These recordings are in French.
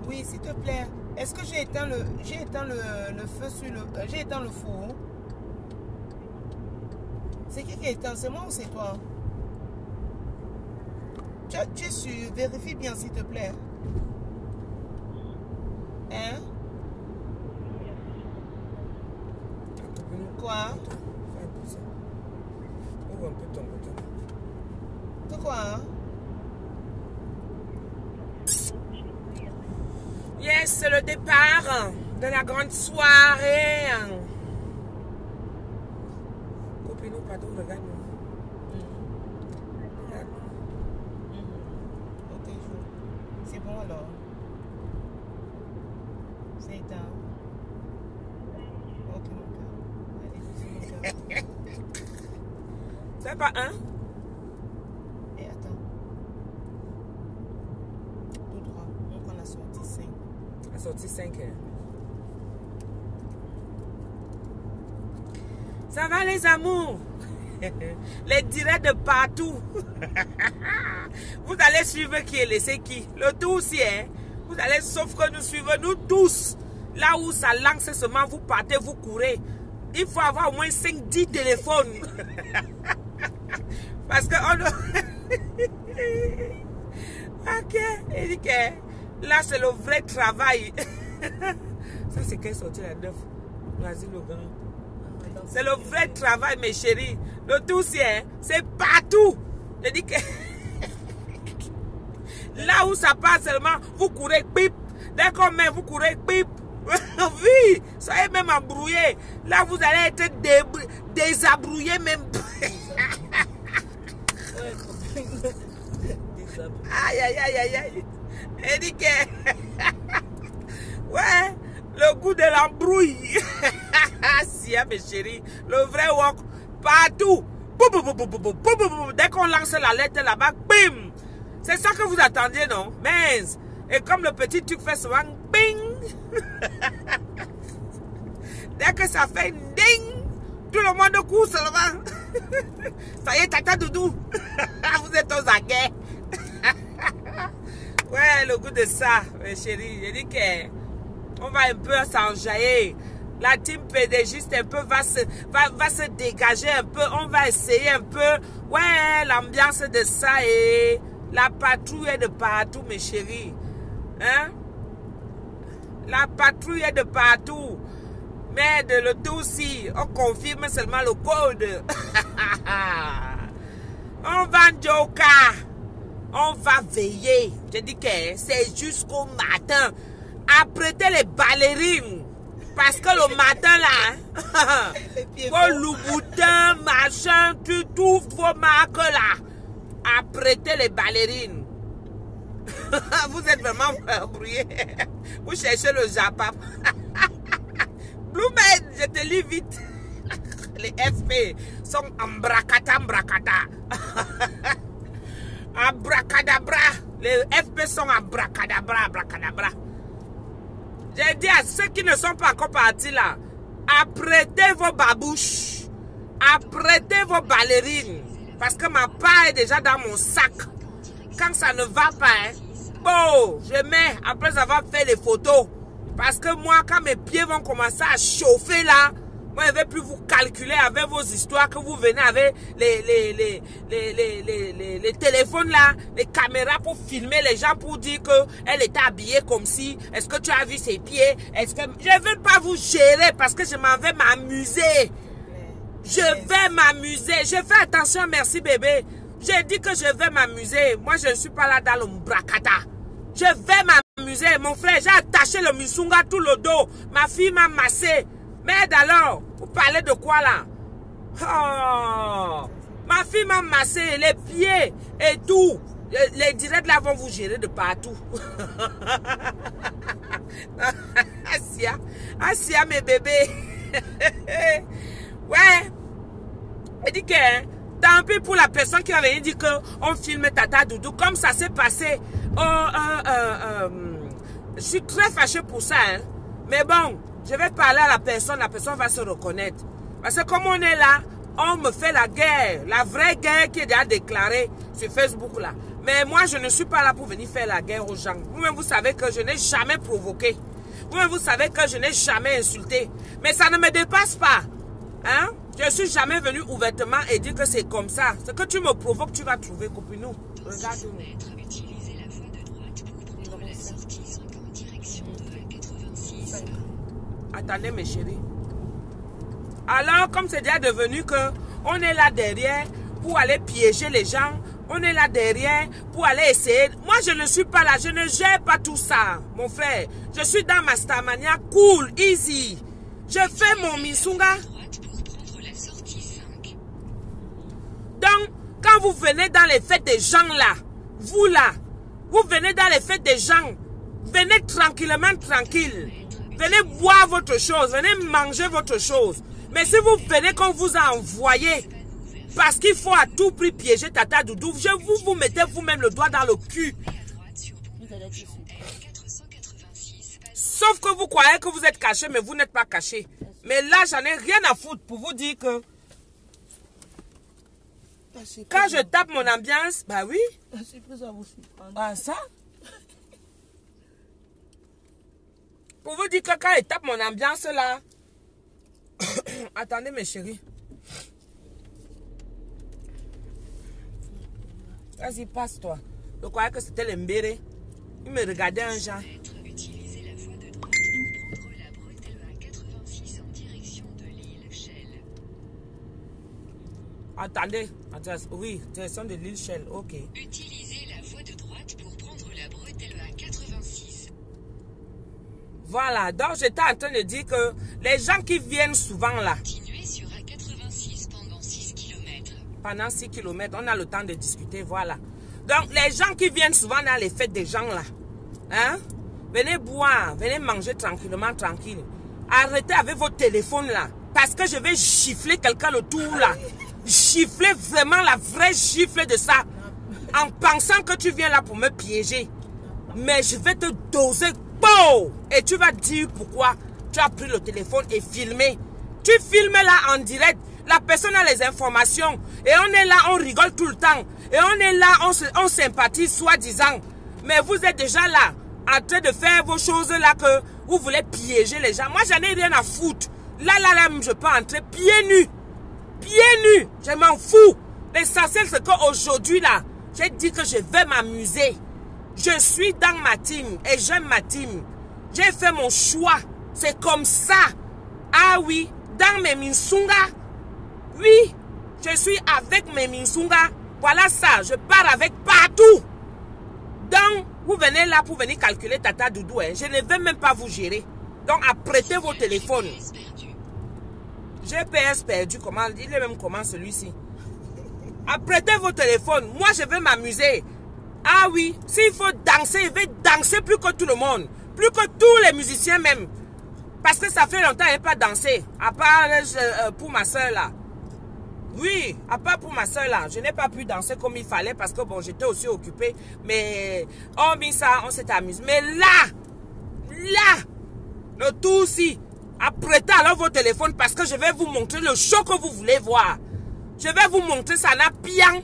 Oui, s'il te plaît. Est-ce que j'ai éteint le feu sur le... J'ai éteint le four. C'est qui a éteint? C'est moi ou c'est toi? Tu es sûr? Vérifie bien, s'il te plaît. Hein? Quoi? Ouvre un peu ton bouton. De quoi? Hein? Yes, c'est le départ de la grande soirée. Copine-nous, pardon, regarde-nous. Ok, c'est bon alors. C'est éteint. Ok, mon cœur. Allez, c'est mon cœur. C'est pas un? Et attends. Tout droit. Donc on a sorti 5. On a sorti 5 heures. Ça va les amours? Les directs de partout. Vous allez suivre qui est laissé qui? Le tout aussi, hein? Vous allez sauf que nous suivons nous tous. Là où ça lance seulement, vous partez, vous courez. Il faut avoir au moins 5-10 téléphones. Parce que on... Ok, il dit que là c'est le vrai travail. Ça c'est qu'elle sortit la neuf. Vas-y le grand. C'est le vrai travail mes chéris. Le tout c'est partout. Je dis que là où ça passe seulement, vous courez pip. Dès qu'on met, vous courez pip. Oui, soyez même embrouillés. Là vous allez être désabrouillés même. Aïe, aïe, aïe, aïe, aïe. Elle dit que... Ouais, le goût de l'embrouille. Si, mes chéris, le vrai walk, partout. Dès qu'on lance la lettre là-bas, bim. C'est ça que vous attendiez, non? Mais, et comme le petit truc fait souvent, bing. Dès que ça fait ding, tout le monde court seulement. Ça y est, tata doudou. Vous êtes aux aguets. Ouais, le goût de ça, mes chéris. J'ai dit qu'on va un peu s'enjailler. La team PDGiste un peu va se dégager un peu. On va essayer un peu. Ouais, l'ambiance de ça et la patrouille est de partout, mes chéris. Hein? La patrouille est de partout. Mais de le tout aussi, on confirme seulement le code. On va joker. On va veiller. Je dis que c'est jusqu'au matin. Apprêtez les ballerines. Parce que le matin là, vos louboutins, machin, tous vos marques là. Apprêtez les ballerines. Vous êtes vraiment embrouillés. Vous cherchez le Japap. Blue-Man, je te lis vite. Les FP sont embracata. Abracadabra. Les FP sont abracadabra. J'ai dit à ceux qui ne sont pas encore partis là, apprêtez vos babouches. Apprêtez vos ballerines. Parce que ma part est déjà dans mon sac. Quand ça ne va pas, hein, bon, je mets après avoir fait les photos. Parce que moi, quand mes pieds vont commencer à chauffer là, moi, je ne vais plus vous calculer avec vos histoires que vous venez avec les téléphones là, les caméras pour filmer les gens pour dire qu'elle était habillée comme si. Est-ce que tu as vu ses pieds? Est-ce que... Je ne veux pas vous gérer parce que je m'en vais m'amuser. Je vais m'amuser. Je fais attention, merci bébé. J'ai dit que je vais m'amuser. Moi, je ne suis pas là dans le bracata. Je vais m'amuser. Mon frère, j'ai attaché le musunga tout le dos. Ma fille m'a massé. Merde alors, vous parlez de quoi là? Oh, ma fille m'a massé les pieds et tout. Les directs là vont vous gérer de partout. Asia, mes bébés. Ouais. Elle dit que tant pis pour la personne qui avait dit qu'on filme Tata Doudou. Comme ça s'est passé. Je suis très fâchée pour ça. Hein. Mais bon. Je vais parler à la personne va se reconnaître. Parce que comme on est là, on me fait la guerre. La vraie guerre qui est déjà déclarée sur Facebook là. Mais moi, je ne suis pas là pour venir faire la guerre aux gens. Vous-même, vous savez que je n'ai jamais provoqué. Vous-même, vous savez que je n'ai jamais insulté. Mais ça ne me dépasse pas. Hein? Je ne suis jamais venu ouvertement et dire que c'est comme ça. Ce que tu me provoques, tu vas trouver, copinou. Regarde-nous. Utilisez la voie de droite pour prendre la sortie 5 en direction de A86. Attendez, mes chéris. Alors, comme c'est déjà devenu que on est là derrière pour aller piéger les gens, on est là derrière pour aller essayer. Moi, je ne suis pas là, je ne gère pas tout ça, mon frère. Je suis dans ma Starmania, cool, easy. Je fais mon Misunga. Donc, quand vous venez dans les fêtes des gens là, vous là, vous venez dans les fêtes des gens, venez tranquillement, tranquille. Venez boire votre chose, venez manger votre chose. Mais si vous venez qu'on vous a envoyé, parce qu'il faut à tout prix piéger Tata Doudou, vous mettez vous-même le doigt dans le cul. Sauf que vous croyez que vous êtes caché, mais vous n'êtes pas caché. Mais là, j'en ai rien à foutre pour vous dire que quand je tape mon ambiance, bah oui. Ah, ça? Pour vous dire que quand je tape mon ambiance là, attendez mes chéris. Vas-y, passe-toi. Je croyais que c'était l'embéré. Il me regardait un genre. Utilisez la voie de droite pour prendre la bretelle A86 en direction de l'île Shell. Attendez. Oui, direction de l'île Shell. Ok. Utilisez la voie de droite pour prendre la bretelle A86. Voilà. Donc, j'étais en train de dire que les gens qui viennent souvent là. Continuez sur A86 pendant 6 km. Pendant 6 km, on a le temps de discuter, voilà. Donc, les gens qui viennent souvent dans les fêtes des gens là, hein, venez boire, venez manger tranquillement, tranquille. Arrêtez avec votre téléphone là, parce que je vais gifler quelqu'un le tour là. Gifler vraiment la vraie gifle de ça, en pensant que tu viens là pour me piéger. Mais je vais te doser, bon, et tu vas dire pourquoi tu as pris le téléphone et filmé. Tu filmes là en direct. La personne a les informations. Et on est là, on rigole tout le temps. Et on est là, on sympathise soi-disant. Mais vous êtes déjà là, en train de faire vos choses là que vous voulez piéger les gens. Moi, j'en ai rien à foutre. Là, je peux entrer pieds nus. Pieds nus. Je m'en fous. L'essentiel, c'est qu'aujourd'hui là, j'ai dit que je vais m'amuser. Je suis dans ma team et j'aime ma team. J'ai fait mon choix. C'est comme ça. Ah oui, dans mes Misunga. Oui, je suis avec mes Misunga. Voilà ça, je pars avec partout. Donc, vous venez là pour venir calculer Tata Doudou. Hein. Je ne vais même pas vous gérer. Donc, apprêtez vos téléphones. GPS perdu, comment? Il est même comment celui-ci? Apprêtez vos téléphones. Moi, je vais m'amuser. Ah oui, s'il faut danser, je vais danser plus que tout le monde. Plus que tous les musiciens même. Parce que ça fait longtemps que je n'ai pas dansé. À part pour ma soeur là. Oui, à part pour ma soeur là, je n'ai pas pu danser comme il fallait parce que bon, j'étais aussi occupée. Mais on mis ça, on s'est amusé. Mais là, le tout aussi, apprêtez alors vos téléphones parce que je vais vous montrer le show que vous voulez voir. Je vais vous montrer ça n'a bien.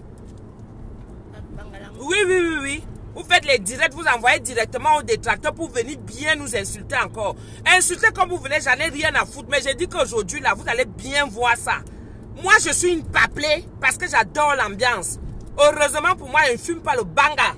Oui. Vous faites les directs, vous envoyez directement au détracteur pour venir bien nous insulter encore. Insulter comme vous venez, j'en ai rien à foutre. Mais j'ai dit qu'aujourd'hui là, vous allez bien voir ça. Moi, je suis une paplée parce que j'adore l'ambiance. Heureusement pour moi, je ne fume pas le banga.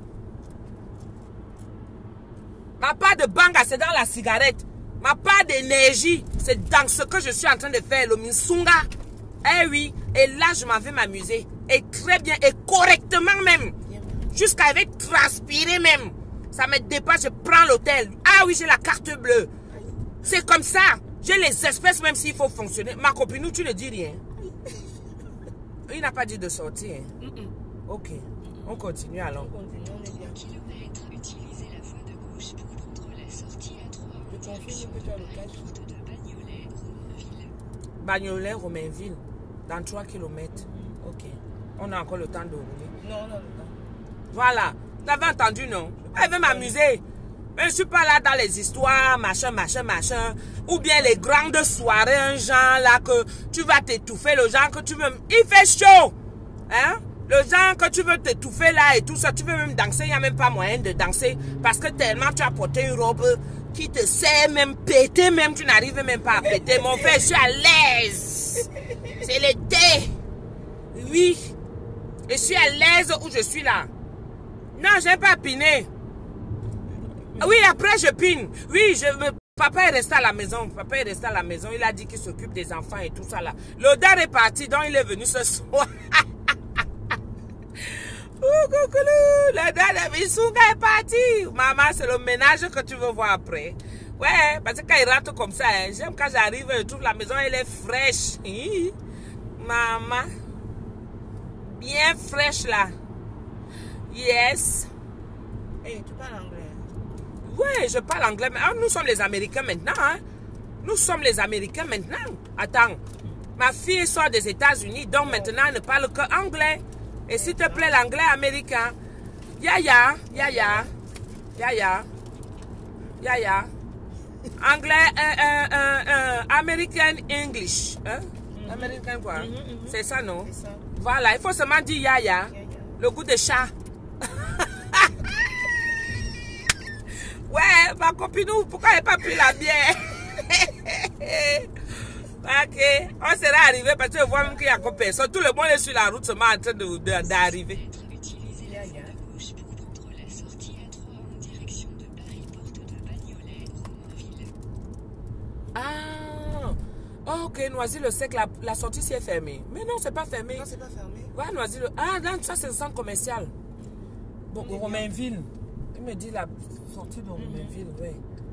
Ma part de banga, c'est dans la cigarette. Ma part d'énergie, c'est dans ce que je suis en train de faire, le Misunga. Eh oui, et là, je m'en vais m'amuser. Et très bien, et correctement même. Jusqu'à avec transpirer même. Ça me dépasse, je prends l'hôtel. Ah oui, j'ai la carte bleue. C'est comme ça. J'ai les espèces même s'il faut fonctionner. Ma copine, nous, tu ne dis rien. Il n'a pas dit de sortir. Ok. On continue alors. Kilomètres, utilisez la voie de gauche pour prendre la sortie A3 en direction de la route de Bagnolet-Romainville. Bagnolet-Romainville, dans 3 km. Ok. On a encore le temps de rouler. Non. Voilà. Vous avez entendu, non? Je vais m'amuser. Mais je ne suis pas là dans les histoires, machin. Ou bien les grandes soirées, un genre là que tu vas t'étouffer, le genre que tu veux. Il fait chaud. Hein? Le genre que tu veux t'étouffer là et tout ça, tu veux même danser, il n'y a même pas moyen de danser parce que tellement tu as porté une robe qui te sert même péter, même tu n'arrives même pas à péter. Mon frère, je suis à l'aise. C'est l'été. Oui. Je suis à l'aise où je suis là. Non, je n'ai pas piné. Oui, après je pine. Oui, papa est resté à la maison. Papa est resté à la maison. Il a dit qu'il s'occupe des enfants et tout ça là. L'odeur est parti, donc il est venu ce soir. La dame de Misuga est partie. Maman, c'est le ménage que tu veux voir après. Ouais, parce que quand il rate comme ça, hein, j'aime quand j'arrive, je trouve la maison, elle est fraîche. Maman, bien fraîche là. Yes. Hey, tu parles anglais? Ouais, je parle anglais. Mais nous sommes les Américains maintenant. Hein? Nous sommes les Américains maintenant. Attends, ma fille sort des États-Unis, donc maintenant elle ne parle que anglais. Et s'il te plaît, l'anglais américain. Yaya. Anglais, American English. Hein? American quoi? C'est ça, non? C'est ça. Voilà, il faut seulement dire yaya. Le goût de chat. Ouais, ma copine, pourquoi elle n'a pas pris la bière? Ok, on sera arrivé parce que je vois même qu'il y a encore personne. Tout le monde est sur la route seulement en train d'arriver. Utilisez la voie de gauche pour prendre la sortie A3 en direction de Paris, porte de Bagnolet, Romainville. Ah, ok, Noisy-le-Sec, la sortie s'y est fermée. Mais non, c'est pas fermé. Non, c'est pas fermé. Ouais, Noisy-le... Ah, dans ça, c'est le centre commercial. Bon, Romainville. Il me dit la sortie de Romainville, oui.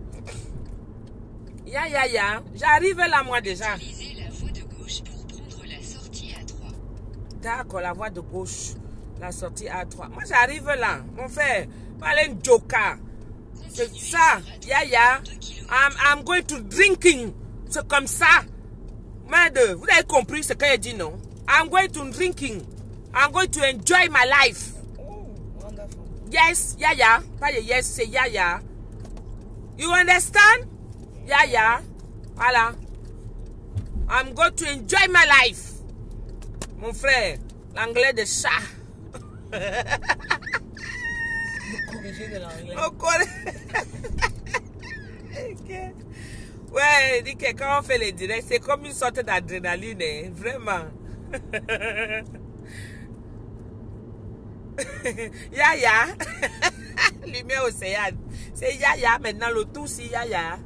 Ya. J'arrive là, moi, déjà. Utilisez la voie de gauche pour prendre la sortie A3. D'accord, la voie de gauche. La sortie A3. Moi, j'arrive là. Mon frère, allez, Joka. C'est ça. Ya. I'm going to drinking. C'est comme ça. Merde, vous avez compris ce qu'elle dit, non? I'm going to drinking. I'm going to enjoy my life. Oh, wonderful. Yes, ya. Pas yes, c'est ya. You understand? Ya. Voilà. I'm going to enjoy my life. Mon frère, l'anglais de chat. Corriger de l'anglais. Okay. Ouais, il dit que quand on fait les directs, c'est comme une sorte d'adrénaline, hein, vraiment. Ya. Lumière océane. C'est ya. Maintenant, le tout, c'est ya. Ya.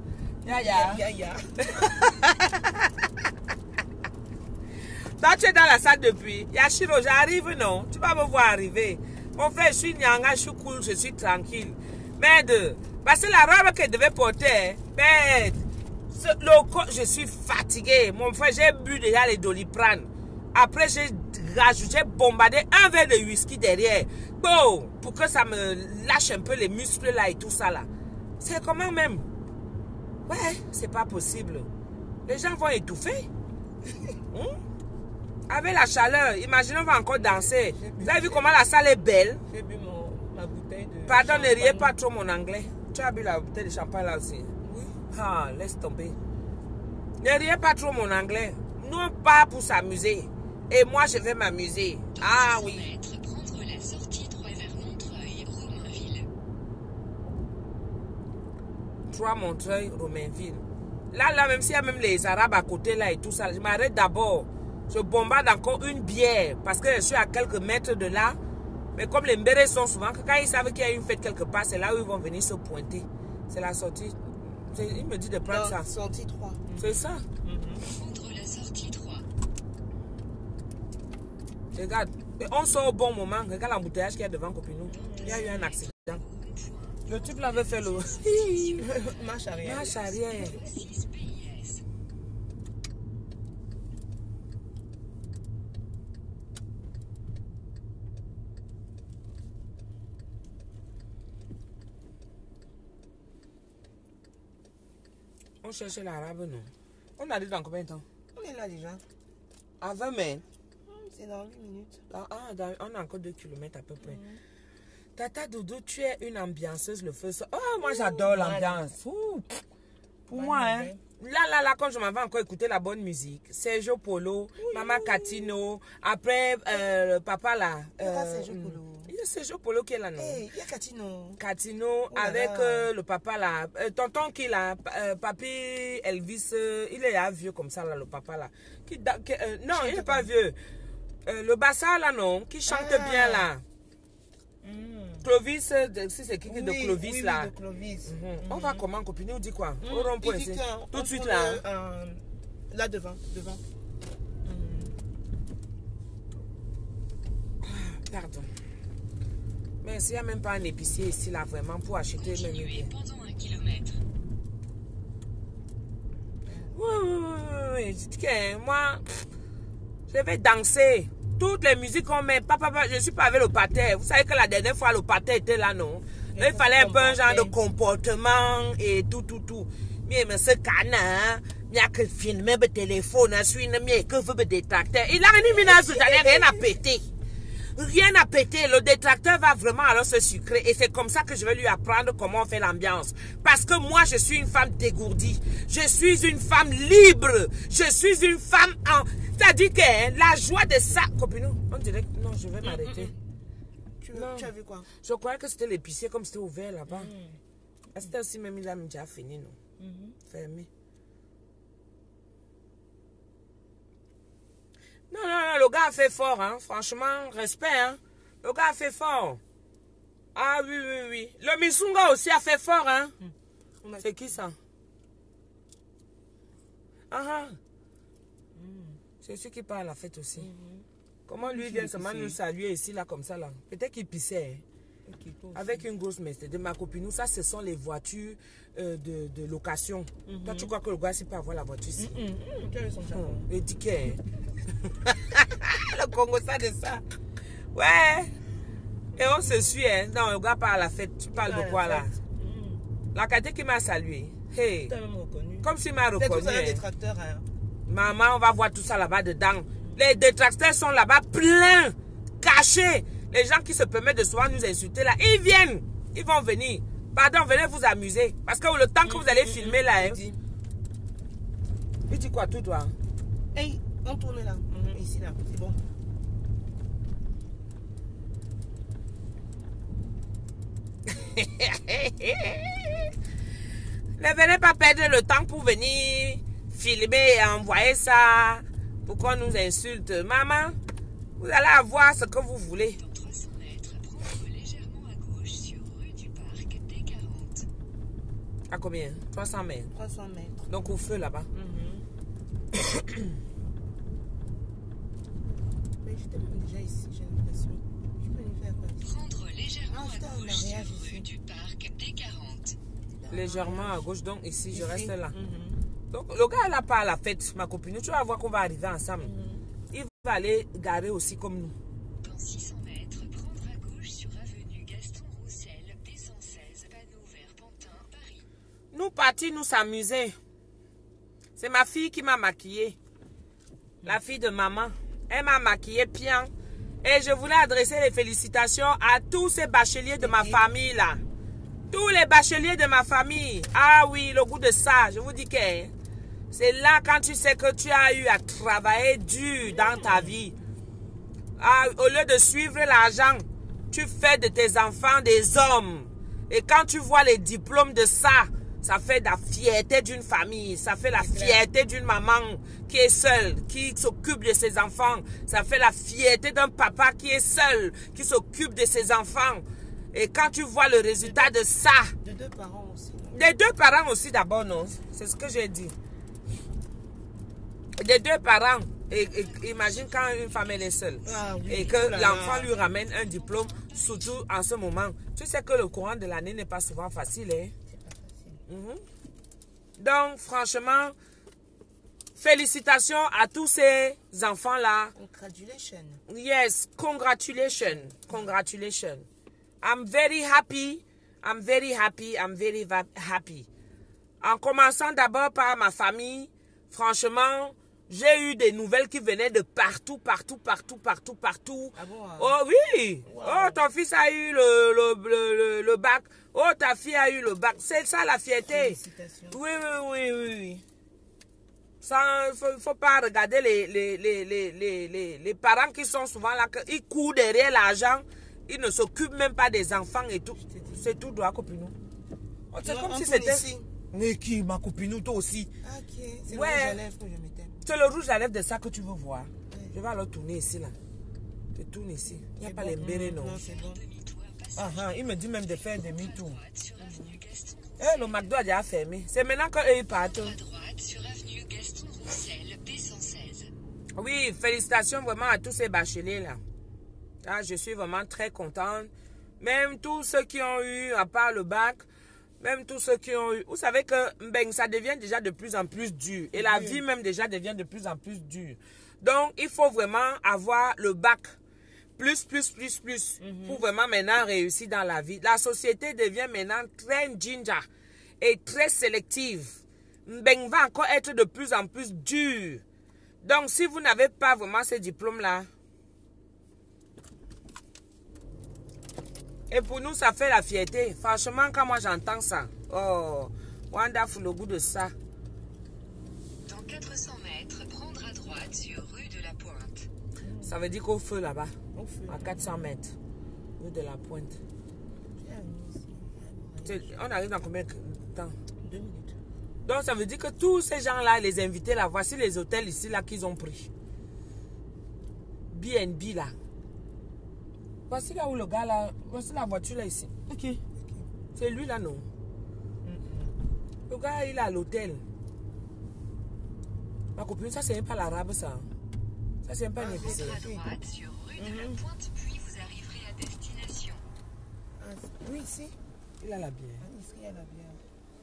Toi, tu es dans la salle depuis. Yashiro, j'arrive, non? Tu vas me voir arriver. Mon frère, je suis nyanga, je suis cool, je suis tranquille. Merde. Parce que la robe qu'elle devait porter, merde. Je suis fatigué. Mon frère, j'ai bu déjà les Doliprane. Après, j'ai bombardé un verre de whisky derrière. Bon, pour que ça me lâche un peu les muscles là et tout ça là. C'est comment même? Ouais, c'est pas possible. Les gens vont étouffer. Avec la chaleur, imaginez, on va encore danser. Vous avez vu comment la salle est belle? J'ai bu ma bouteille de Pardon, ne riez champagne. pas trop mon anglais. Tu as bu la bouteille de champagne là aussi? Oui. Ah, laisse tomber. Ne riez pas trop mon anglais. Nous, on part pour s'amuser. Et moi, je vais m'amuser. Ah oui. Prendre la sortie 3 vers Montreuil, Romainville. 3 Montreuil, Romainville. Là, même s'il y a même les Arabes à côté là et tout ça, je m'arrête d'abord. Je bombarde encore une bière parce que je suis à quelques mètres de là. Mais comme les mbérés sont souvent, quand ils savent qu'il y a une fête quelque part, c'est là où ils vont venir se pointer. C'est la sortie. Il me dit de prendre ça. Sortie 3. C'est ça. Prendre la sortie 3. Regarde, on sort au bon moment. Regarde l'embouteillage qu'il y a devant Copinou. Il y a eu un accident. Le type l'avait fait le... Marche arrière. Marche arrière. 6 PIS. On cherchait l'arabe, non? On a dit dans combien de temps? On est là déjà. À 20 mai. C'est dans 8 minutes. On a encore 2 km à peu près. Tata Doudou, tu es une ambianceuse, le feu. Oh, moi j'adore l'ambiance. Pour moi, hein. Là, quand je m'en vais encore écouter la bonne musique, Sergio Polo, Maman Catino, après papa là. Sergio Polo. Il y a Sergio Polo qui est là, non? Il y a Catino. Catino avec le papa là. Tonton qui là, papi Elvis, il est là, vieux comme ça là, le papa là. Non, il n'est pas vieux. Le Bassa là, non, qui chante bien là. Clovis, si c'est qui de Clovis là. De Clovis. On va comment, copine? On dit quoi? Au rond-point ici. Tout de suite là. Là devant. Pardon. Mais s'il n'y a même pas un épicier ici là vraiment pour acheter même bien. Pendant 1 kilomètre. Oui. Je dis que moi, je vais danser. Toutes les musiques qu'on met, papa, je ne suis pas avec le pater. Vous savez que la dernière fois, le pater était là, non? Il fallait un peu un genre de comportement et tout. Mais ce canard, il n'y a que filmer le téléphone, que veut le détracteur. Il a rien à péter. Rien à péter. Le détracteur va vraiment alors se sucrer. Et c'est comme ça que je vais lui apprendre comment on fait l'ambiance. Parce que moi, je suis une femme dégourdie. Je suis une femme libre. Je suis une femme en... C'est-à-dire que la joie de ça... Copine, on dirait que... Non, je vais m'arrêter. Tu as vu quoi? Je croyais que c'était l'épicier comme c'était ouvert là-bas. C'était aussi même il a déjà fini, non? Fermé. Non, le gars a fait fort, hein. Franchement, respect, hein. Le gars a fait fort. Ah oui. Le Misunga aussi a fait fort, hein. C'est qui ça? C'est celui qui part à la fête aussi. Comment lui vient seulement nous saluer ici, là, comme ça, là? Peut-être qu'il pissait. Avec une grosse messe de ma copine. Nous, ça, ce sont les voitures de location. Toi, tu crois que le gars, c'est pas avoir la voiture ici? Tu as vu son chapeau? Le ticket. Le Congo, ça de ça. Ouais. Et on se suit, hein. Non, le gars part à la fête. Tu parles de quoi, là? La qualité qui m'a salué. Hey. Tu as même reconnu. Comme s'il m'a reconnu. C'est tout ça, un détracteur, hein. Maman, on va voir tout ça là-bas dedans. Les détracteurs sont là-bas pleins, cachés. Les gens qui se permettent de souvent nous insulter là, ils viennent. Ils vont venir. Pardon, venez vous amuser. Parce que le temps que vous allez filmer là, hein. Il dit quoi tout toi? Hey, on tourne là. Ici là, c'est bon. Ne venez pas perdre le temps pour venir filmer et envoyer ça pour qu'on nous insulte. Maman, vous allez avoir ce que vous voulez. Dans 300 mètres, prendre légèrement à gauche sur rue du Parc D40. À combien? 300 mètres. 300 mètres. Donc au feu là-bas. Mais j'étais déjà ici, j'ai l'impression. Je peux lui faire quoi? Prendre légèrement à j'étais en gauche mariage sur ici. rue du Parc D40. Légèrement à gauche, donc ici, je reste là. Mhm. Donc le gars là pas à la fête, ma copine. Tu vas voir qu'on va arriver ensemble. Il va aller garer aussi comme nous. Dans 600 mètres, prendre à gauche sur avenue Gaston Roussel, D116, panneau vers Pantin, Paris. Nous partis nous s'amuser. C'est ma fille qui m'a maquillée. La fille de maman. Elle m'a maquillée bien. Et je voulais adresser les félicitations à tous ces bacheliers de ma famille là. Tous les bacheliers de ma famille. Ah oui, le goût de ça. Je vous dis que c'est là quand tu sais que tu as eu à travailler dur dans ta vie. Ah, au lieu de suivre l'argent, tu fais de tes enfants des hommes. Et quand tu vois les diplômes de ça, ça fait la fierté d'une famille. Ça fait la fierté d'une maman qui est seule, qui s'occupe de ses enfants. Ça fait la fierté d'un papa qui est seul, qui s'occupe de ses enfants. Et quand tu vois le résultat de ça... De deux parents aussi. Des deux parents aussi d'abord, non? C'est ce que j'ai dit. Des deux parents. Et imagine quand une femme elle est seule. Ah, oui. Et que l'enfant lui ramène un diplôme, surtout en ce moment. Tu sais que le courant de l'année n'est pas souvent facile. Hein? C'est pas facile. Donc, franchement, félicitations à tous ces enfants-là. Congratulations. Yes, congratulations. Congratulations. I'm very happy. I'm very happy. I'm very happy. En commençant d'abord par ma famille, franchement, j'ai eu des nouvelles qui venaient de partout. Ah bon, hein? Oh oui. Wow. Oh, ton fils a eu le bac. Oh, ta fille a eu le bac. C'est ça la fierté. Félicitations. Oui. Il faut pas regarder les parents qui sont souvent là, ils courent derrière l'argent, ils ne s'occupent même pas des enfants et tout. C'est tout droit, copine. C'est comme si c'était... Mais qui, ma copine, toi aussi? Ok, c'est ouais. le rouge à lèvres que je mettais. C'est le rouge à lèvres de ça que tu veux voir. Ouais. Je vais alors tourner ici, là. Je tourne ici. Il n'y a pas les mbérés, non. Non, c'est bon. Il me dit même de faire demi-tour. Le McDo a déjà fermé. C'est maintenant qu'ils partent. À droite sur avenue Gaston Roussel, B116. Oui, félicitations vraiment à tous ces bacheliers là. Ah, je suis vraiment très contente. Même tous ceux qui ont eu, à part le bac, même tous ceux qui ont eu... Vous savez que ça devient déjà de plus en plus dur. Et la vie même déjà devient de plus en plus dure. Donc, il faut vraiment avoir le bac. Plus. Pour vraiment maintenant réussir dans la vie. La société devient maintenant très ginger et très sélective. Va encore être de plus en plus dur. Donc, si vous n'avez pas vraiment ce diplôme-là, et pour nous, ça fait la fierté. Franchement, quand moi j'entends ça, oh, wonderful le goût de ça. Dans 400 mètres, prendre à droite sur rue de la Pointe. Ça veut dire qu'au feu là-bas, à 400 mètres, rue de la Pointe. On arrive dans combien de temps? 2 minutes. Donc ça veut dire que tous ces gens-là, les invités là, voici les hôtels ici là qu'ils ont pris. BNB là. Voici là où le gars là, voici la voiture là ici. Ok. C'est lui là non? Le gars il est à l'hôtel. Ma copine, ça c'est même pas l'arabe ça. Ça c'est même pas une épicerie. À droite sur rue de la Pointe, puis vous arriverez à destination. Oui, ici. Il a la bière. Ici, il y a la bière.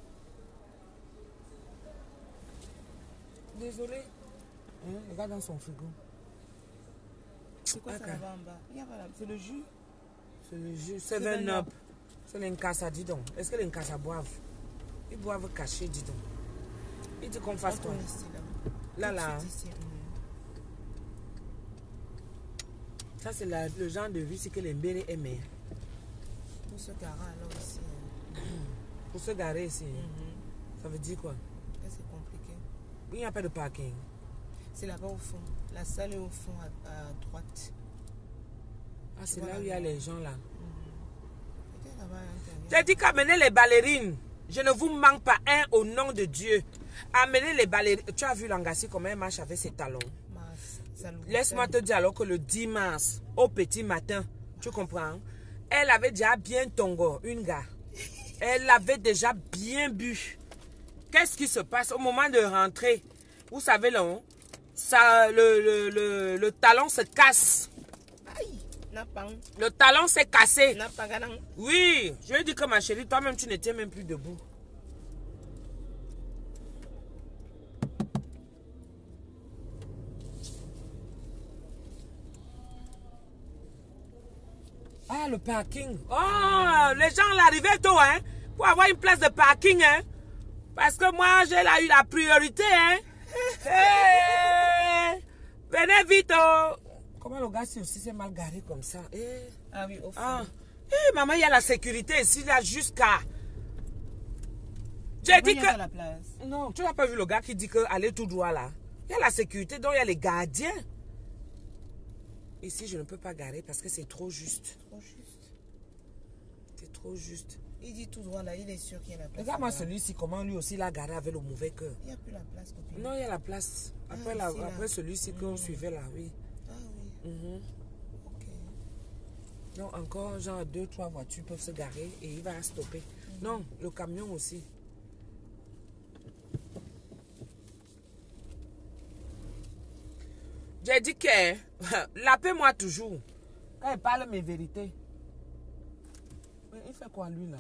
Désolé. Regarde dans son frigo. C'est quoi ça là-bas en bas? C'est le jus. C'est le jus. 7-Up. C'est l'Incasa, dis donc. Est-ce que l'Incasa boivent? Ils boivent cachés, dis donc. Il dit qu'on fasse quoi? Là. Ça, c'est le genre de vie que les mbérés aimaient. Pour se garer alors ici. Pour se garer ici. Ça veut dire quoi? C'est compliqué. Il n'y a pas de parking. C'est là-bas au fond. La salle est au fond à droite. Ah, c'est là où il y a les gens là. J'ai dit qu'amener les ballerines. Je ne vous manque pas un au nom de Dieu. Amenez les ballerines. Tu as vu Langassi comment elle marche avec ses talons. Laisse-moi te dire alors que le 10 mars, au petit matin, tu comprends? Elle avait déjà bien tongo, une gars. Elle avait déjà bien bu. Qu'est-ce qui se passe au moment de rentrer? Vous savez là, ça, le talon se casse. Le talon s'est cassé. Oui, je lui ai dit que ma chérie, toi-même, tu n'étais même plus debout. Ah, le parking. Oh, les gens l'arrivaient tôt, hein, pour avoir une place de parking, hein. Parce que moi, j'ai eu la priorité, hein. Hey, venez vite, oh. Comment le gars aussi s'est mal garé comme ça? Ah oui, au fond. Maman, il y a la sécurité ici, là, jusqu'à... J'ai dit que... La place. Non, tu n'as pas vu le gars qui dit que aller tout droit, là. Il y a la sécurité, donc il y a les gardiens. Ici, je ne peux pas garer parce que c'est trop juste. Trop juste. C'est trop juste. Il dit tout droit, là, il est sûr qu'il y a la place. Regarde-moi celui-ci, comment lui aussi l'a garé avec le mauvais cœur. Il n'y a plus la place, copine. Non, il y a la place. Après, après celui-ci qu'on suivait là, oui. Ah oui. Ok. Non, encore genre 2-3 voitures peuvent se garer et il va stopper. Non, le camion aussi. J'ai dit que lapez-moi toujours. Quand il parle mes vérités. Mais il fait quoi lui là?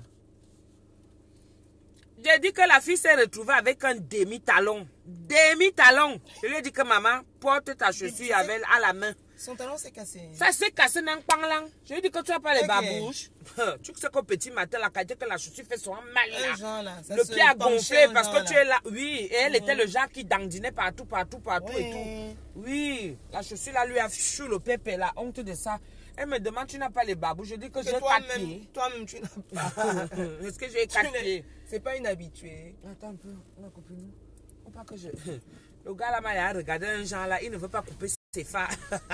J'ai dit que la fille s'est retrouvée avec un demi-talon. Demi-talon. Je lui ai dit que maman, porte ta chaussure avec à la main. Son talon s'est cassé. Ça s'est cassé dans le panglang. Je lui ai dit que tu n'as pas les babouches. Tu sais qu'au petit matin, la qualité que la chaussure fait souvent mal là. Là le pied a gonflé parce que tu es là. Oui, et elle était le genre qui dandinait partout et tout. Oui, la chaussure là lui a chou le pépé là, honte de ça. Elle me demande, tu n'as pas les babouches. Je dis que j'ai 4 pieds. Toi-même, tu n'as pas. Est-ce que j'ai 4 pieds? C'est pas une habituée. Attends un peu, ma copine. Faut pas que je... Le gars là-bas, il a regardé un genre là, il ne veut pas couper ses phares.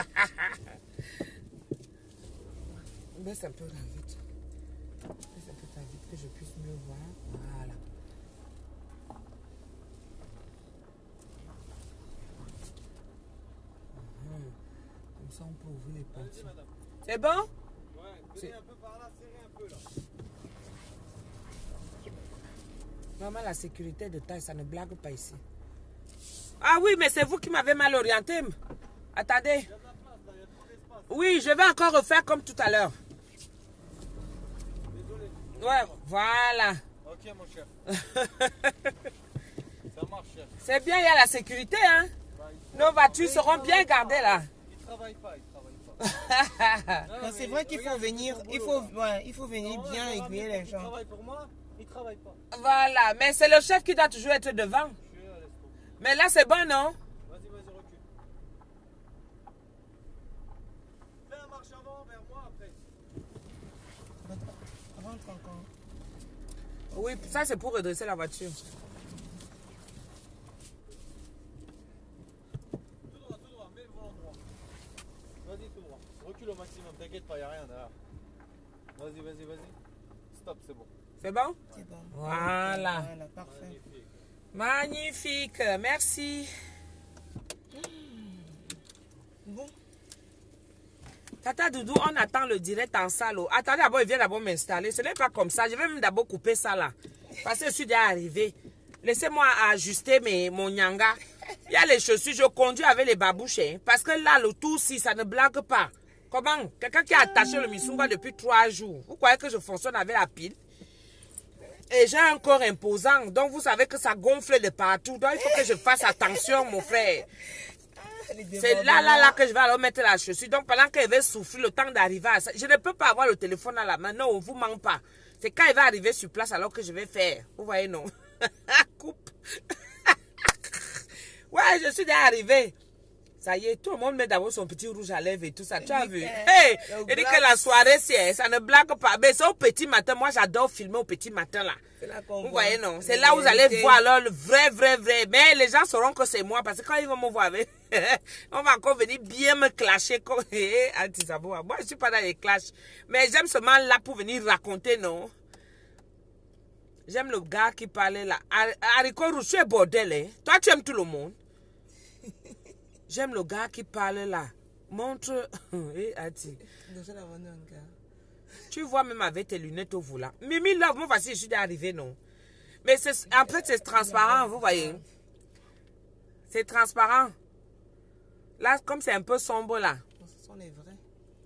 Baisse un peu la vitre. Baisse un peu ta vitre que je puisse mieux voir. Voilà. Comme ça, on peut ouvrir les portes. C'est bon? Ouais, venez un peu par là, serrez un peu là. Vraiment, la sécurité de taille, ça ne blague pas ici. Ah oui, mais c'est vous qui m'avez mal orienté. Attendez. Il y a de la place là, il y a trop d'espace. Oui, je vais encore refaire comme tout à l'heure. Désolé. Ouais, voilà. Ok, mon cher. Ça marche, cher. C'est bien, il y a la sécurité, hein. Nos voitures seront bien gardées là. Il travaille pas, il travaille pas. Non, c'est vrai qu'il faut venir, il faut venir bien aiguiller les Il gens. travaille pour moi, il travaille pas. Voilà, mais c'est le chef qui doit toujours être devant. Je suis là, laisse tomber. Mais là, c'est bon, non? Vas-y, recule. Fais un marche avant vers moi après. Rentre encore. Oui, ça c'est pour redresser la voiture. Tout droit, mets le volant droit. Vas-y, tout droit. Recule au maximum, t'inquiète pas, y a rien derrière. Vas-y. Stop, c'est bon. C'est bon? C'est bon. Voilà. Voilà, parfait. Magnifique, merci. Bon. Tata Doudou, on attend le direct en salle. Attendez d'abord, il vient d'abord m'installer. Ce n'est pas comme ça. Je vais même d'abord couper ça là. Parce que je suis déjà arrivé. Laissez-moi ajuster mon nyanga. Il y a les chaussures, je conduis avec les babouches. Hein, parce que là, le tout, si ça ne blague pas. Comment? Quelqu'un qui a attaché le Missunga depuis 3 jours. Vous croyez que je fonctionne avec la pile? Et j'ai un corps imposant. Donc, vous savez que ça gonfle de partout. Donc, il faut que je fasse attention, mon frère. C'est là que je vais alors mettre la chaussure. Donc, pendant qu'elle va souffrir le temps d'arriver à ça, je ne peux pas avoir le téléphone à la main. Non, on ne vous ment pas. C'est quand elle va arriver sur place alors que je vais faire. Vous voyez, non? Coupe. Ouais, je suis déjà arrivé. Ça y est, tout le monde met d'abord son petit rouge à lèvres et tout ça. Tu as vu? Hey, il dit que la soirée, ça ne blague pas. Mais c'est au petit matin. Moi, j'adore filmer au petit matin, là. Vous voyez, non? C'est là où vous allez voir alors le vrai. Mais les gens sauront que c'est moi parce que quand ils vont me voir, on va encore venir bien me clasher. Comme... Moi, je ne suis pas dans les clashs. Mais j'aime seulement là pour venir raconter, non? J'aime le gars qui parlait là. Haricot rouge, tu es bordel, hein? Toi, tu aimes tout le monde. J'aime le gars qui parle là. Montre. Ati. Tu vois même avec tes lunettes au volant. Mimi, là, moi, voici, je suis arrivé, non? Mais en fait, c'est transparent, vous voyez. C'est transparent. Là, comme c'est un peu sombre, là. Ce sont les vrais.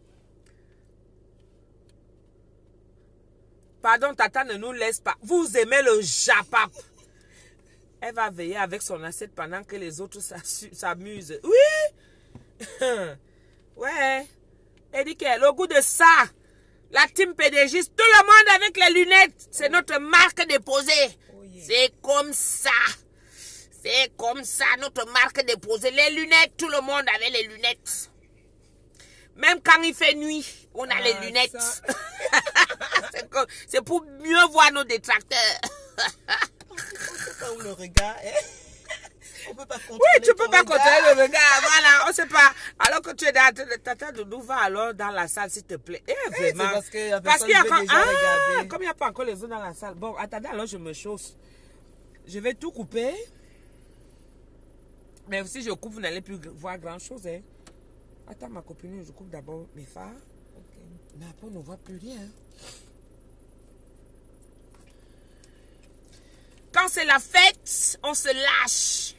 Pardon, Tata ne nous laisse pas. Vous aimez le japap. Elle va veiller avec son assiette pendant que les autres s'amusent. Oui! Ouais. Elle dit qu'elle a le goût de ça. La team PDG, tout le monde avec les lunettes. C'est notre marque déposée. Oh yeah. C'est comme ça. C'est comme ça, notre marque déposée. Les lunettes, tout le monde avait les lunettes. Même quand il fait nuit, on a les lunettes. C'est pour mieux voir nos détracteurs. Où le regard est. On peut pas contrôler. Oui, tu peux pas contrôler le regard. Voilà, on sait pas. Alors que tu es dans Tata Doudou, va alors dans la salle, s'il te plaît. Vraiment. Parce qu'il y a encore. Comme il n'y a pas encore les autres dans la salle. Bon, attendez, alors je me chausse. Je vais tout couper. Mais si je coupe, vous n'allez plus voir grand chose. Hein. Attends, ma copine, je coupe d'abord mes phares. Okay. Mais après, on ne voit plus rien. Quand c'est la fête, on se lâche.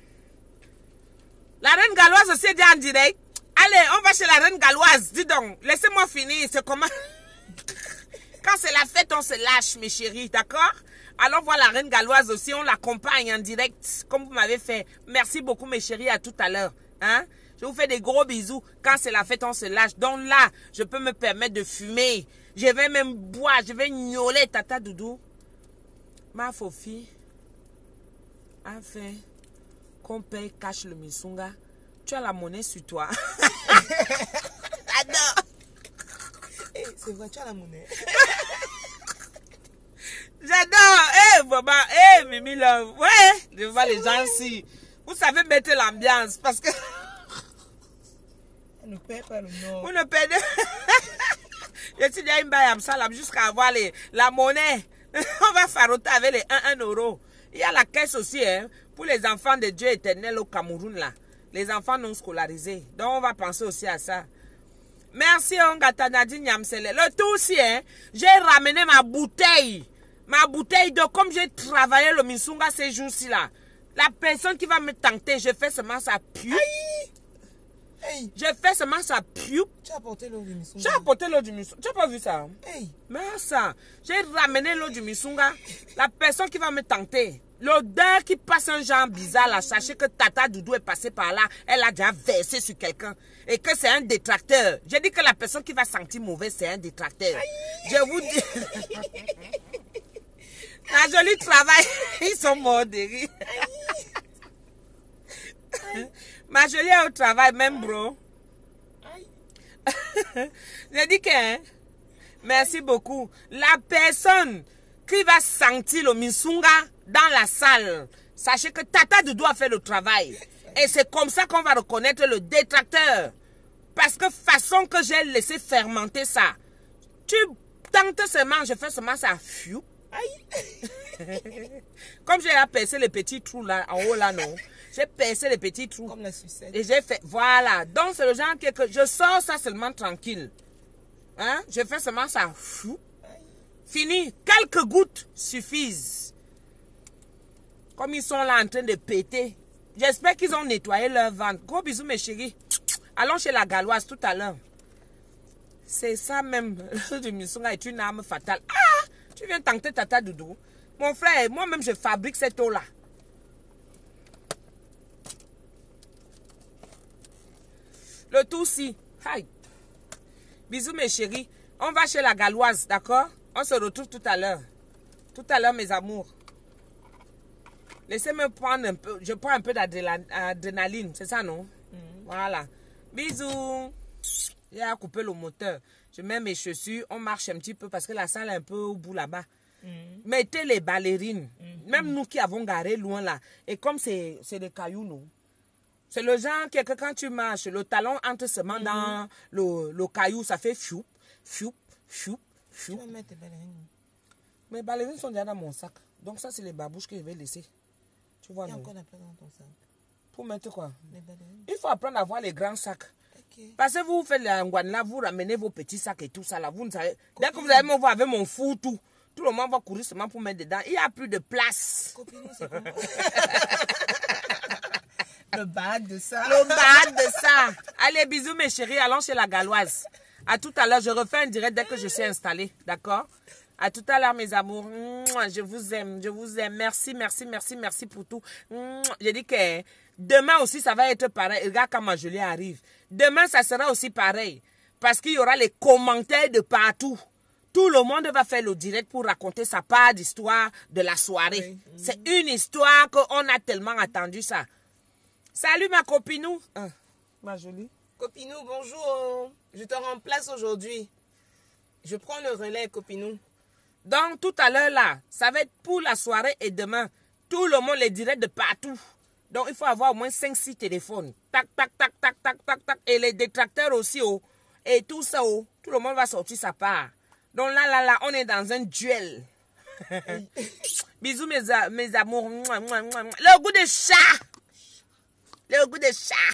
La reine galloise aussi est en direct. Allez, on va chez la reine galloise. Dis donc, laissez-moi finir. C'est comment? Quand c'est la fête, on se lâche, mes chéris, d'accord? Alors voir la reine galloise aussi, on l'accompagne en direct, comme vous m'avez fait. Merci beaucoup, mes chéris, à tout à l'heure. Hein? Je vous fais des gros bisous. Quand c'est la fête, on se lâche. Donc là, je peux me permettre de fumer. Je vais même boire, je vais gnôler, Tata Doudou. Ma Fofi, enfin, qu'on paye cash le Missunga, tu as la monnaie sur toi. J'adore. Hey, c'est vrai, tu as la monnaie. J'adore. Eh, Mimi là, ouais, devant les gens ici. Vous savez mettre l'ambiance parce que... On ne perd pas le nom. Vous ne perdez... Je suis déjà une baille salam jusqu'à avoir la monnaie. On va faroter avec les 1 euro. Il y a la caisse aussi, hein, pour les enfants de Dieu éternel au Cameroun, là. Les enfants non scolarisés. Donc, on va penser aussi à ça. Merci, Ongatanadi Nyamsele. Le tout aussi, hein, j'ai ramené ma bouteille. Ma bouteille d'eau, comme j'ai travaillé le Misunga ces jours-ci, là. La personne qui va me tenter, je fais seulement ça pue. Hey, Je fais seulement ça pue. tu as apporté l'eau du Missunga. J'ai apporté l'eau du Misunga. Tu n'as pas vu ça? Hey, Mais ça, j'ai ramené l'eau du Misunga. La personne qui va me tenter, l'odeur qui passe un genre bizarre là, sachez que Tata Doudou est passée par là, elle a déjà versé sur quelqu'un et que c'est un détracteur. J'ai dit que la personne qui va sentir mauvais, c'est un détracteur. Je vous dis... La jolie travail, ils sont morts de rire. Ma jolie est au travail même, bro. J'ai dit que, hein, merci beaucoup. La personne qui va sentir le Misunga dans la salle, sachez que Tata Doudou a fait le travail. Et c'est comme ça qu'on va reconnaître le détracteur. Parce que façon que j'ai laissé fermenter ça, tu tentes seulement, je fais seulement ça, fiou. Comme j'ai percé les petits trous là, en haut là, non. J'ai percé les petits trous. comme la sucette. Et j'ai fait, voilà. Donc c'est le genre que je sors ça seulement tranquille. Hein? Je fais seulement ça, fou. Fini. Quelques gouttes suffisent. Comme ils sont là en train de péter. J'espère qu'ils ont nettoyé leur ventre. Gros bisous mes chéris. Allons chez la Galoise tout à l'heure. C'est ça même. Le Misunga est une arme fatale. Ah! Tu viens tenter Tata Doudou. Mon frère, moi-même je fabrique cette eau-là. Le tout si. Hi. Bisous mes chéris. On va chez la Galoise, d'accord? On se retrouve tout à l'heure. Tout à l'heure mes amours. Laissez-moi prendre un peu. Je prends un peu d'adrénaline, c'est ça non? Voilà. Bisous. J'ai à couper le moteur. Je mets mes chaussures. On marche un petit peu parce que la salle est un peu au bout là-bas. Mettez les ballerines. Même nous qui avons garé loin là. Et comme c'est des cailloux, nous. C'est le genre que quand tu marches, le talon entre seulement dans le caillou, ça fait choup, choup, choup, choup. Tu vas mettre tes ballerines. Mes ballerines sont déjà dans mon sac. Donc ça, c'est les babouches que je vais laisser. Tu vois, Il y a non? encore la place dans ton sac. Pour mettre quoi? Les ballerines. Il faut apprendre à avoir les grands sacs. Ok. Parce que vous faites la là, vous ramenez vos petits sacs et tout ça là. Vous ne savez. Dès que vous allez me voir avec mon fou, tout le monde va courir seulement pour mettre dedans. Il n'y a plus de place. Copine, c'est comment? Le bad de ça. Le bad de ça. Allez, bisous mes chéris. Allons chez la Galoise. À tout à l'heure. Je refais un direct dès que je suis installée. D'accord? À tout à l'heure, mes amours. Mouah, je vous aime. Je vous aime. Merci, merci, merci, merci pour tout. J'ai dit que demain aussi, ça va être pareil. Regarde comment Julie arrive. Demain, ça sera aussi pareil. Parce qu'il y aura les commentaires de partout. Tout le monde va faire le direct pour raconter sa part d'histoire de la soirée. Oui. C'est une histoire qu'on a tellement attendu ça. Salut ma copinou. Ma jolie. Copinou, bonjour. Je te remplace aujourd'hui. Je prends le relais, Copinou. Donc tout à l'heure là, ça va être pour la soirée et demain. Tout le monde les direct de partout. Donc il faut avoir au moins 5-6 téléphones. Tac, tac, tac, tac, tac, tac, tac. Et les détracteurs aussi. Oh. Et tout ça. Oh. Tout le monde va sortir sa part. Donc là, on est dans un duel. Bisous mes amours. Le goût de chat. Le goût de chat.